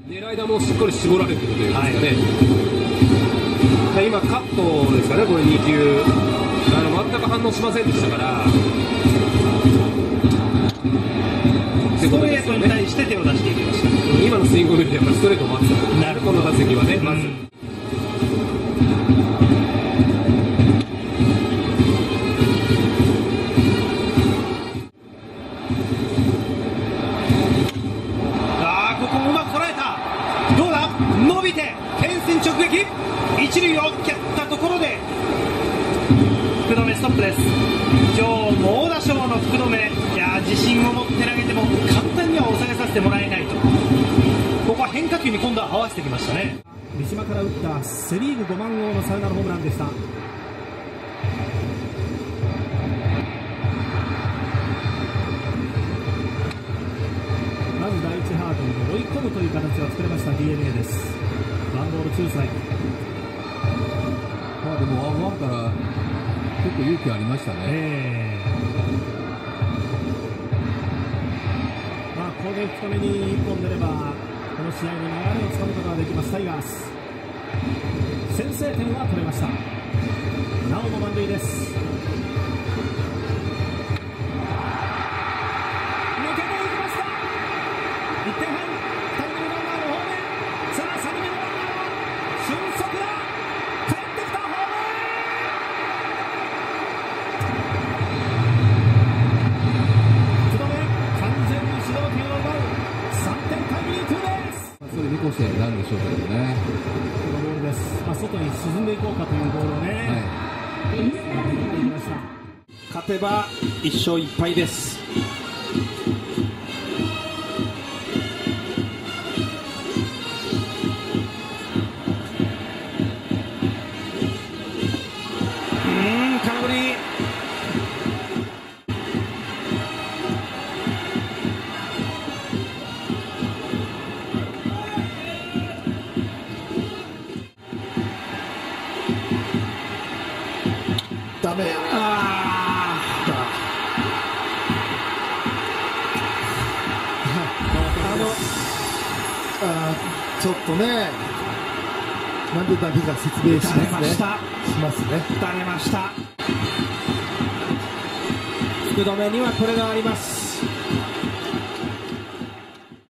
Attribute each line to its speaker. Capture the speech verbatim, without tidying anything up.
Speaker 1: 狙い球をしっかり絞られてるというかね、はい、今、カットですかね、これに球、あの全く反応しませんでしたから、
Speaker 2: ストレートに対して手を出していきました。
Speaker 1: 今のスイングを見ると、やっぱりストレートを待つ、
Speaker 2: なるほど、
Speaker 1: この打席はね、まず。うん
Speaker 2: 直撃、一塁を蹴ったところで福留ストップです。今日猛打賞の福留、いや自信を持って投げても簡単には抑えさせてもらえないと、ここは変化球に今度は合わせてきましたね。
Speaker 3: 三島から打ったセ・リーグごばん号のサヨナラホームランでした。まず第一ハードに追い込むという形を作れました ディーエヌエー です。ワンボールツーストライク。
Speaker 4: まあでもワンワンから結構勇気ありましたね。
Speaker 3: えー、まあこれで福留にいっぽん出ればこの試合の流れをつかむことができますタイガース。先制点は取れました。なおも満塁です。抜けていきました。いってんはん、タイムリーランナーのホーム。さあさんにんめのランナーは俊足だ、帰ってきた、ホーム。福留、完全に主導権を奪うさんてんタイムリーツーベース。
Speaker 4: それに越してなんでしょうけどね。
Speaker 3: このボールです。まあ、外に沈んでいこうかというボールをね、はい、いきました。
Speaker 2: 勝てばいっしょういっぱいです。ダメ。あ
Speaker 5: あのあちょっとね、なんでだけか説明しますね。しますね。
Speaker 2: 打たれました。
Speaker 3: 福留にはこれがあります。